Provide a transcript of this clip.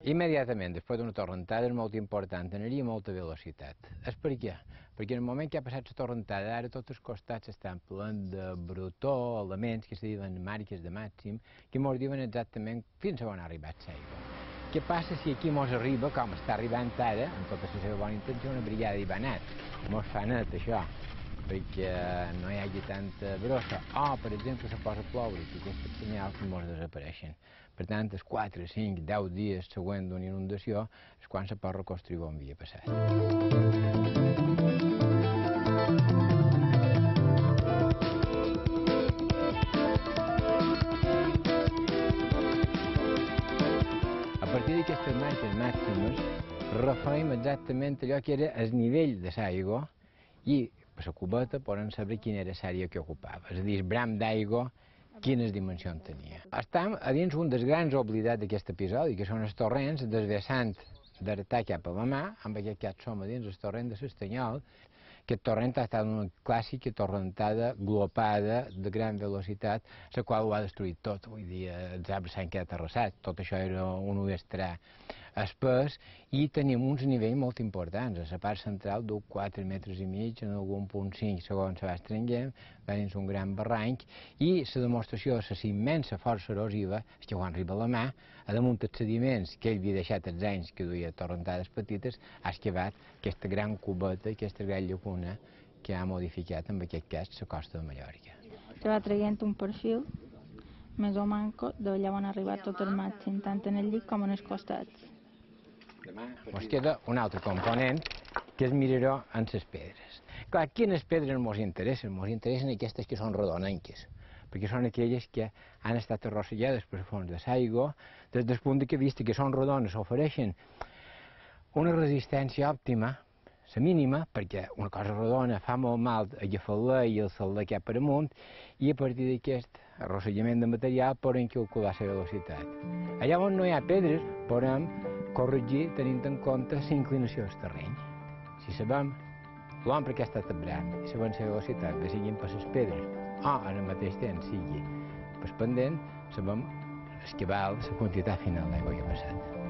Immediatament, després d'una torrentada, és molt important tenir-hi molta velocitat. És per què? Perquè en el moment que ha passat la torrentada, ara tots els costats estan plens de brutó, elements que se diuen marques de màxim, que ens diuen exactament fins a on ha arribat l'aigua. Què passa si aquí ens arriba, com està arribant ara, amb tota la seva bona intenció, una brigada d'Ivanat? Ens fa net això, perquè no hi hagi tanta brossa. O, per exemple, se posa a ploure, i aquests senyals ens desapareixen. Per tant, els 4, 5, 10 dies següents d'una inundació és quan se pot reconstruir on havia passat. A partir d'aquestes marques màximes referim exactament allò que era el nivell de l'aigua i per la cubeta podem saber quina era l'àrea que ocupava, és a dir, el bram d'aigua quines dimensions tenia. Estem a dins un dels grans oblidats d'aquest episodi, que són els torrents desvessant d'Artà cap a la mà, en aquest cas som a dins el torrent de l'Estanyol. Aquest torrent ha estat una clàssica torrentada glopada de gran velocitat, la qual ho ha destruït tot. Vull dir, els arbres s'han quedat arrasats, tot això era un udestrà espès i tenim uns nivells molt importants. A la part central d'un 4,5 metres, en algun punt 5 segons se va estrenguent, va dins un gran barranc i la demostració de la immensa força erosiva és que quan arriba a la mà, a damunt dels sediments que ell havia deixat els anys que duia torrentades petites, ha excavat aquesta gran cubeta, aquesta gran llacuna que ha modificat, en aquest cas, la costa de Mallorca. Se va traient un perfil més o manco d'allà on ha arribat tot el màxim, tant en el llit com en els costats. Ens queda un altre component, que és mirar-ho en les pedres. Clar, quines pedres ens interessen? Ens interessen aquestes que són rodonenques, perquè són aquelles que han estat arrossegades per fons de l'aigua, des del punt de vista que són rodones, ofereixen una resistència òptima, la mínima, perquè una cosa rodona fa molt mal agafar-la i alçar-la cap per amunt, i a partir d'aquest arrossegament de material podem calcular la velocitat. Allà on no hi ha pedres podem corregir tenint en compte la inclinació del terreny. Si sabem l'om per què està tabrant i sabem la velocitat, que siguin per les pedres o en el mateix temps sigui per pendent, sabem el cabal, la quantitat final d'aigua que ha passat.